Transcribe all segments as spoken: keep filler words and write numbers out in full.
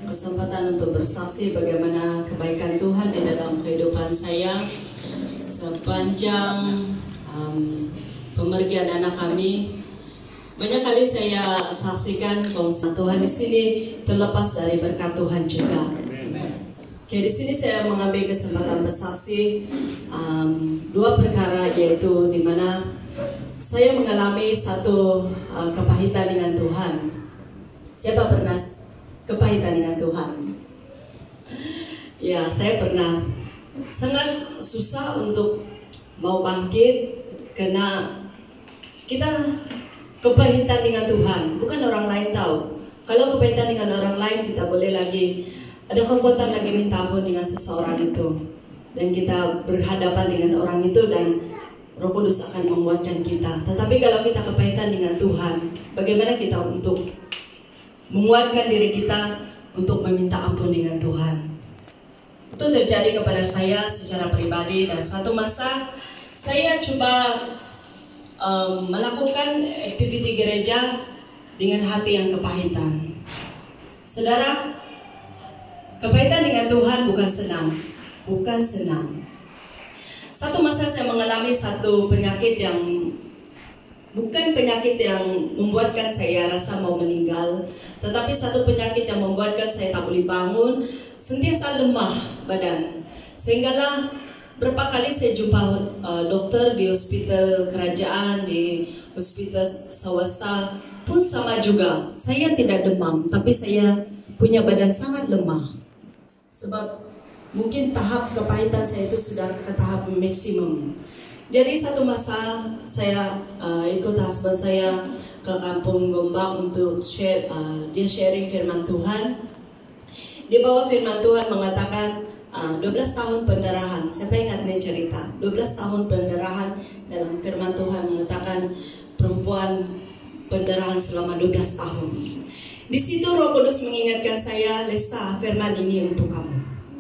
kesempatan untuk bersaksi bagaimana kebaikan Tuhan di dalam kehidupan saya sepanjang um, pemergian anak kami. Banyak kali saya saksikan kalau Tuhan di sini terlepas dari berkat Tuhan juga. Oke, di sini saya mengambil kesempatan bersaksi um, dua perkara, yaitu di mana saya mengalami satu uh, kepahitan dengan Tuhan. Siapa pernah kepahitan dengan Tuhan? Ya, saya pernah. Sangat susah untuk mau bangkit karena kita kepahitan dengan Tuhan. Bukan orang lain tahu. Kalau kepahitan dengan orang lain, kita boleh lagi ada kekuatan lagi minta ampun dengan seseorang itu, dan kita berhadapan dengan orang itu dan Roh Kudus akan menguatkan kita. Tetapi kalau kita kepahitan dengan Tuhan, bagaimana kita untuk menguatkan diri kita untuk meminta ampun dengan Tuhan? Itu terjadi kepada saya secara pribadi, dan satu masa saya coba um, melakukan aktiviti gereja dengan hati yang kepahitan. Saudara, kepahitan dengan Tuhan bukan senang, bukan senang. Satu masa saya mengalami satu penyakit yang bukan penyakit yang membuatkan saya rasa mau meninggal, tetapi satu penyakit yang membuatkan saya tak boleh bangun, sentiasa lemah badan. Sehinggalah berapa kali saya jumpa uh, dokter di hospital kerajaan, di hospital swasta pun sama juga. Saya tidak demam, tapi saya punya badan sangat lemah. Sebab mungkin tahap kepahitan saya itu sudah ke tahap maksimum. Jadi satu masa saya uh, ikut husband saya ke kampung Gombak untuk share, uh, dia sharing firman Tuhan. Di bawah firman Tuhan mengatakan uh, dua belas tahun pendarahan. Siapa ingat nih cerita? dua belas tahun pendarahan. Dalam firman Tuhan mengatakan perempuan pendarahan selama dua belas tahun. Di situ Roh Kudus mengingatkan saya, Lesta, firman ini untuk kamu.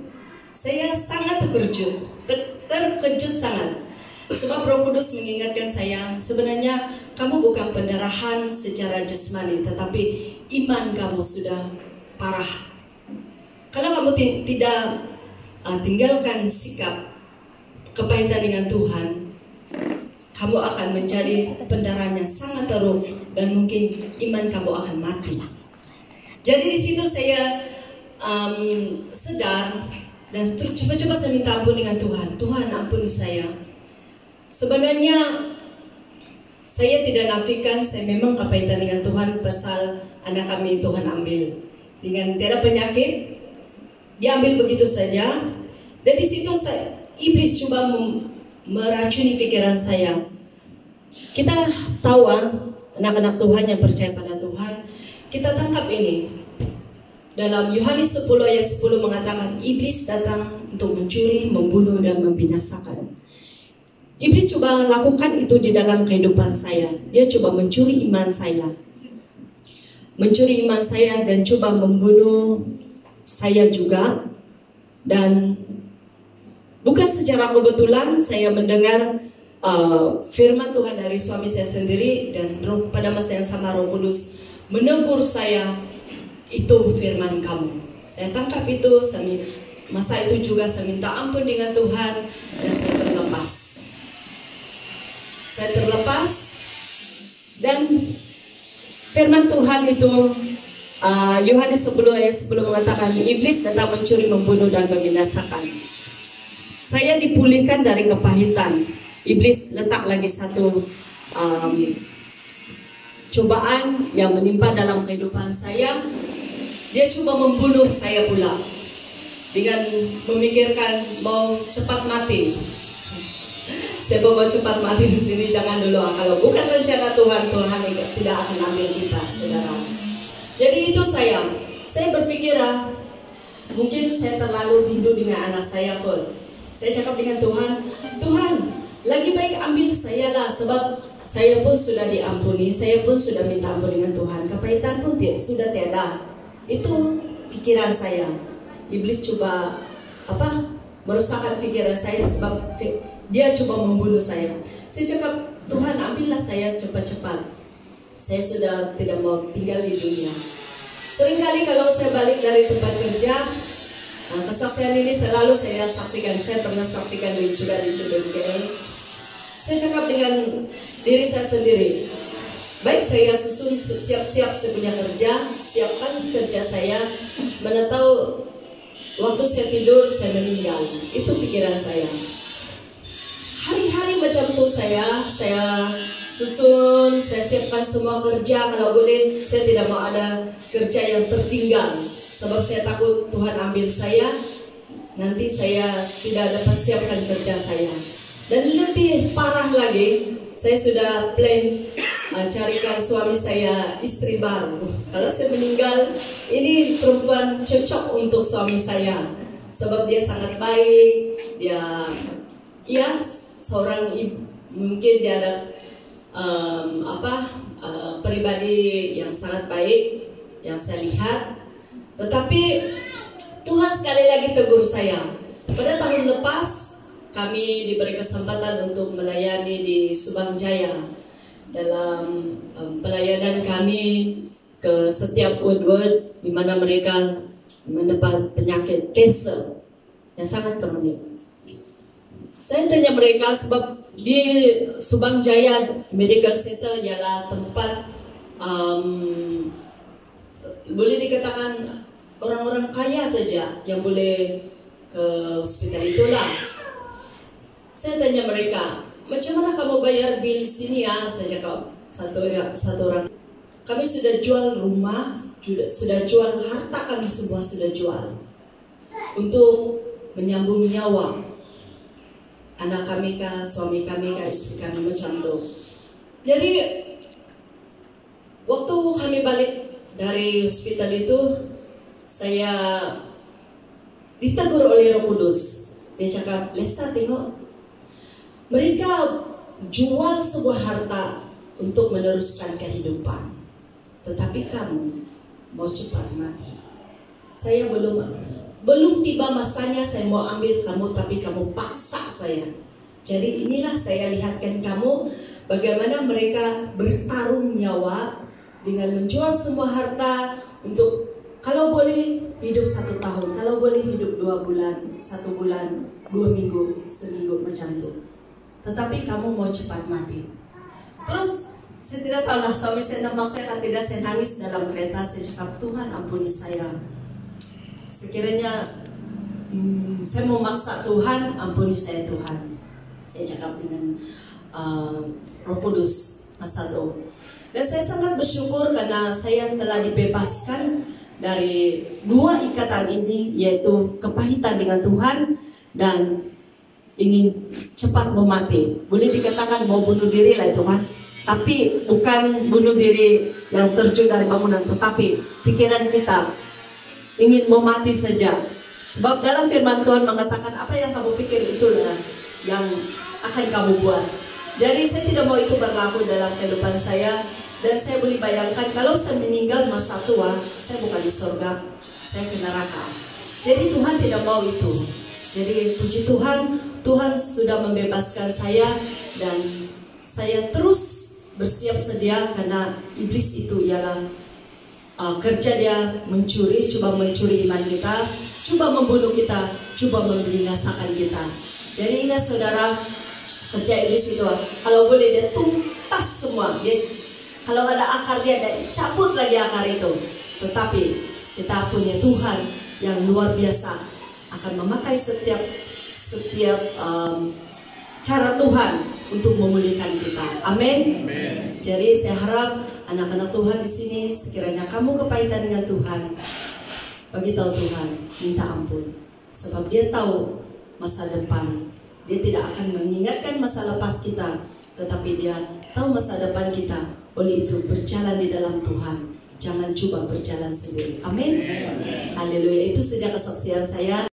Saya sangat terkejut, ter terkejut sangat. Sebab Roh Kudus mengingatkan saya, sebenarnya kamu bukan pendarahan secara jasmani, tetapi iman kamu sudah parah. Kalau kamu tidak uh, tinggalkan sikap kepahitan dengan Tuhan, kamu akan menjadi pendarahan yang sangat teruk, dan mungkin iman kamu akan mati. Jadi di situ saya um, sedar dan coba-coba saya minta ampun dengan Tuhan. Tuhan, ampuni saya. Sebenarnya saya tidak nafikan saya memang kepahitan dengan Tuhan, pasal anak kami Tuhan ambil dengan tiada penyakit, diambil begitu saja. Dan di situ saya, iblis coba meracuni pikiran saya. Kita tahu anak-anak Tuhan yang percaya pada Tuhan, kita tangkap ini. Dalam Yohanes sepuluh ayat sepuluh mengatakan, iblis datang untuk mencuri, membunuh, dan membinasakan. Iblis coba lakukan itu di dalam kehidupan saya. Dia coba mencuri iman saya. Mencuri iman saya dan coba membunuh saya juga. Dan bukan secara kebetulan saya mendengar uh, firman Tuhan dari suami saya sendiri, dan roh, pada masa yang sama Roh Kudus menegur saya, itu firman kamu. Saya tangkap itu, saya, masa itu juga saya minta ampun dengan Tuhan, dan saya terlepas. Saya terlepas, dan firman Tuhan itu uh, Yohanes sepuluh ayat sepuluh mengatakan, iblis datang mencuri, membunuh, dan membinasakan. Saya dipulihkan dari kepahitan. Iblis letak lagi satu um, cobaan yang menimpa dalam kehidupan saya. Dia coba membunuh saya pula dengan memikirkan mau cepat mati. Saya mau cepat mati di sini, jangan dulu. Kalau bukan rencana Tuhan, Tuhan tidak akan ambil kita, saudara. Jadi itu saya. Saya berpikir, mungkin saya terlalu rindu dengan anak saya pun. Saya cakap dengan Tuhan, Tuhan, lagi baik ambil saya lah, sebab saya pun sudah diampuni, saya pun sudah minta ampun dengan Tuhan. Kepahitan pun sudah tiada. Itu pikiran saya. Iblis coba apa merusakkan pikiran saya, sebab dia coba membunuh saya. Saya cakap, Tuhan ambillah saya cepat-cepat. Saya sudah tidak mau tinggal di dunia. Seringkali kalau saya balik dari tempat kerja, nah, kesaksian ini selalu saya saksikan. Saya pernah saksikan juga di Cibengkei. Saya cakap dengan diri saya sendiri, baik saya susun siap-siap saya punya kerja, siapkan kerja saya, mana tahu waktu saya tidur saya meninggal. Itu pikiran saya. Hari-hari macam itu saya, saya susun, saya siapkan semua kerja. Kalau boleh saya tidak mau ada kerja yang tertinggal, sebab saya takut Tuhan ambil saya, nanti saya tidak dapat siapkan kerja saya. Dan lebih parah lagi, saya sudah plan uh, carikan suami saya istri baru. Kalau saya meninggal, ini perempuan cocok untuk suami saya, sebab dia sangat baik, dia ya seorang ibu, mungkin dia ada um, apa uh, pribadi yang sangat baik yang saya lihat. Tetapi Tuhan sekali lagi tegur saya. Pada tahun lepas kami diberi kesempatan untuk melayani di Subang Jaya. Dalam um, pelayanan kami ke setiap ward-ward di mana mereka mendapat penyakit kanser yang sangat kronik. Saya tanya mereka sebab di Subang Jaya Medical Center ialah tempat um, boleh dikatakan orang-orang kaya saja yang boleh ke hospital itulah. Saya tanya mereka, macam mana kamu bayar bil sini ya? Saya cakap satu ya, satu orang. Kami sudah jual rumah, sudah, sudah jual harta kami semua sudah jual untuk menyambung nyawa anak kami kah, suami kami kah, istri kami macam tu. Jadi waktu kami balik dari hospital itu, saya ditegur oleh Roh Kudus. Dia cakap, Lesta tengok, mereka jual sebuah harta untuk meneruskan kehidupan, tetapi kamu mau cepat mati. Saya belum belum tiba masanya saya mau ambil kamu, tapi kamu paksa saya. Jadi inilah saya lihatkan kamu bagaimana mereka bertarung nyawa dengan menjual semua harta untuk kalau boleh hidup satu tahun, kalau boleh hidup dua bulan, satu bulan, dua minggu, seminggu macam itu. Tetapi kamu mau cepat mati. Terus saya tidak tahu lah, suami saya nampak saya kan tidak, saya nangis dalam kereta. Saya cakap, Tuhan ampuni saya. Sekiranya hmm, saya mau maksa Tuhan, ampuni saya Tuhan. Saya cakap dengan uh, Roh Kudus masa itu. Dan saya sangat bersyukur karena saya telah dibebaskan dari dua ikatan ini, yaitu kepahitan dengan Tuhan dan ingin cepat mau mati. Boleh dikatakan mau bunuh diri lah itu kan. Tapi bukan bunuh diri yang terjun dari bangunan, tetapi pikiran kita ingin mau mati saja. Sebab dalam firman Tuhan mengatakan apa yang kamu pikir itulah yang akan kamu buat. Jadi saya tidak mau itu berlaku dalam kehidupan saya. Dan saya boleh bayangkan kalau saya meninggal masa tua, saya bukan di surga, saya ke neraka. Jadi Tuhan tidak mau itu. Jadi puji Tuhan, Tuhan sudah membebaskan saya dan saya terus bersiap sedia karena iblis itu ialah uh, kerja dia mencuri, coba mencuri iman kita, coba membunuh kita, coba membinasakan kita. Jadi ingat saudara, kerja iblis itu kalau boleh dia tumpas semua, dia, kalau ada akar dia ada cabut lagi akar itu. Tetapi kita punya Tuhan yang luar biasa akan memakai setiap setiap um, cara Tuhan untuk memulihkan kita. Amin. Jadi saya harap anak-anak Tuhan di sini sekiranya kamu kepahitan dengan Tuhan, bagi tahu Tuhan, minta ampun, sebab Dia tahu masa depan. Dia tidak akan mengingatkan masa lepas kita, tetapi Dia tahu masa depan kita. Oleh itu berjalan di dalam Tuhan, jangan coba berjalan sendiri. Amin. Haleluya. Itu saja kesaksian saya.